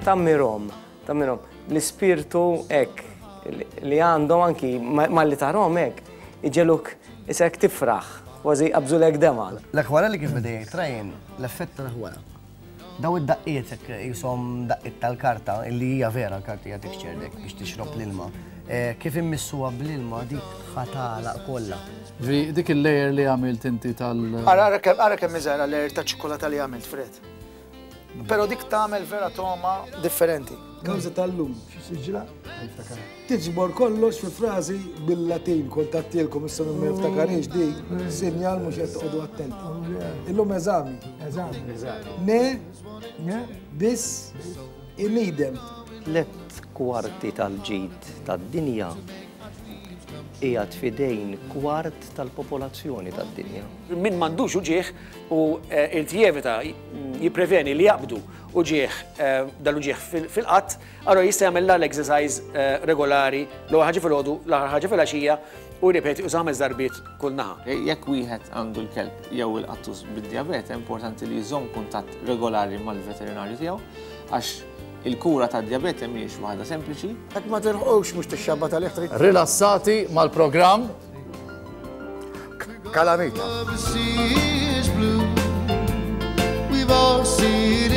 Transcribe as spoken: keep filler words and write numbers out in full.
tammirhom, tammirhom. L-ispirtu hekk li għandhom anki malli tarhom hekk iġeluk isek tifraħ, kważi qabżulek demal. L-akwara li kif bdej trajn, l-effett tal-akwara. Daw id-daqqiet jisom daqqiet tal-karta, illi hija vera l-karta jagħtik ċerdek biex tixrob l-ilma. Kif immissuha bl-ilma dik ħatalaq kollha. Dik il-lejer li għamilt inti tal... Ara kemm iżgħar lejer ta' ċikolata li għamilt Fred. Però dik tagħmel vera toma differenti. Kawża tal-lum, x'siġra? Tiġbor kollox fi frażi bil-Latin, kontattilkom issa ma niftakarix dik, sinjal mhux qed toqgħodu attenti. Illum eżami. Eżami. Ne, biss, inidem. Tlet kwarti tal-ġid tad-dinja qiegħed fidejn kwart tal-popolazzjoni tad-dinja. Min m'għandux uġieħ u il-tjevita jippreveni li jaqbdu uġieħ dal-uġieħ fil-qatt, allura jista' jagħmel l-exercise regolari l ħaġa fil-ħodu, l-aħħar ħaġa fil-għaxija u ripeti u żameż darbiet kull naħa. Jekk wieħed għandu l-kelb jew il-qattus bid-diabete, importanti li jżomm kuntatt regolari mal-veterinarju tiegħu għax il-kura tad-diabete mhijiex waħda sempliċi. Hekk ma tirħqux mhux tixxabba tal-eħtrik. Rilassati mal-programm Kalamita. We've all seen